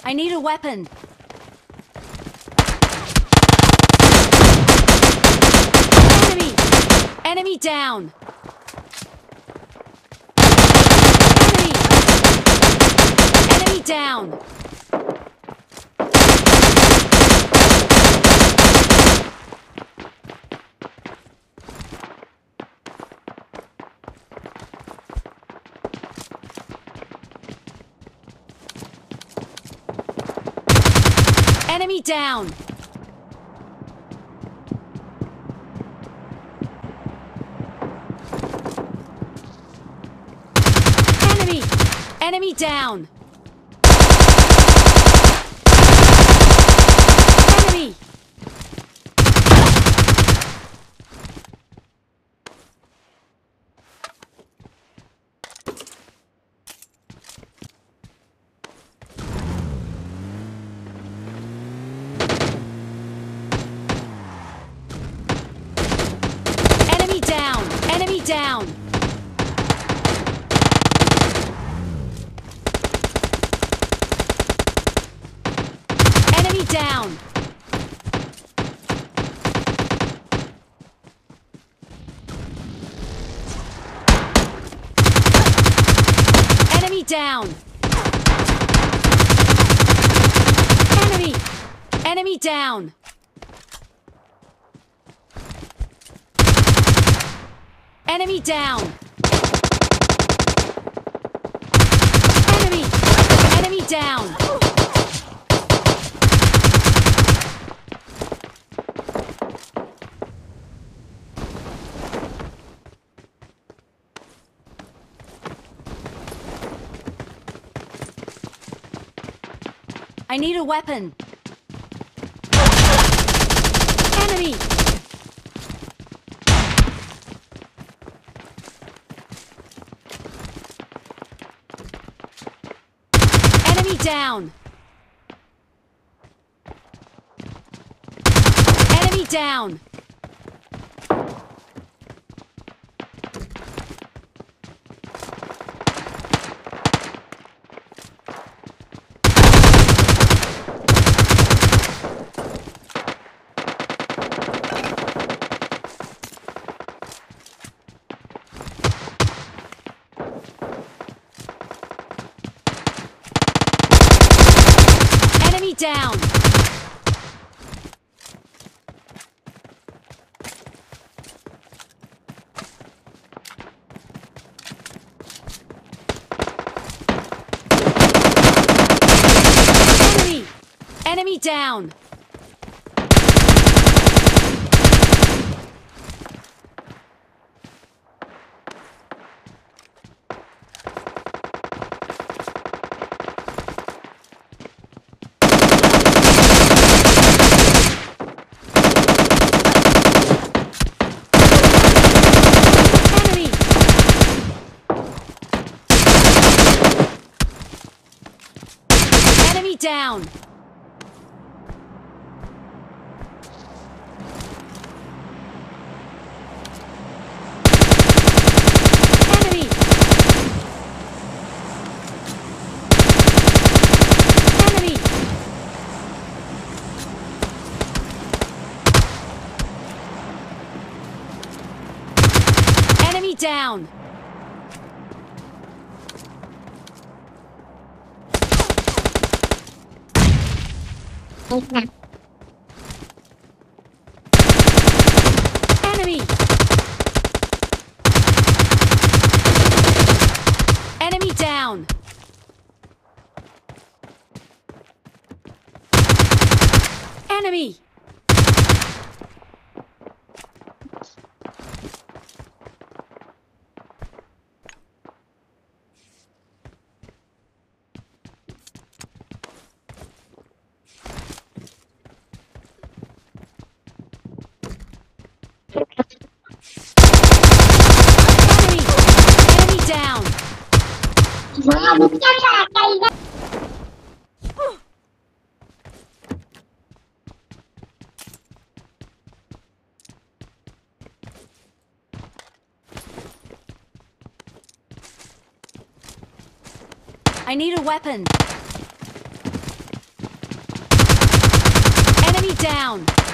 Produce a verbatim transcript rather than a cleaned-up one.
I need a weapon. Enemy! Enemy down! Enemy! Enemy down! Enemy down! Enemy! Enemy down! Enemy! Enemy down! Enemy down! Enemy down! Enemy down! Enemy! Enemy down! Enemy down! Enemy! Enemy down! I need a weapon. Enemy! Enemy down! Enemy down! Enemy down! Enemy! Enemy down! Enemy down! Enemy! Enemy! Enemy down! Enemy! Enemy down! Enemy! Enemy! Enemy down! I need a weapon. Enemy down!